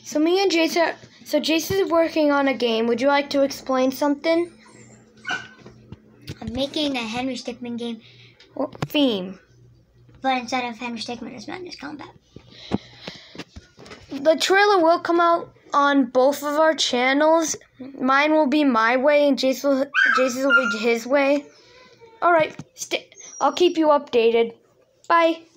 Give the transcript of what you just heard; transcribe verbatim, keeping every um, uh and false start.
So me and Jason, so Jason's working on a game. Would you like to explain something? I'm making a Henry Stickmin game. Or theme. But instead of Henry Stickmin, it's Madness Combat. The trailer will come out on both of our channels. Mine will be my way, and Jason will, Jason's will be his way. All right, st- I'll keep you updated. Bye.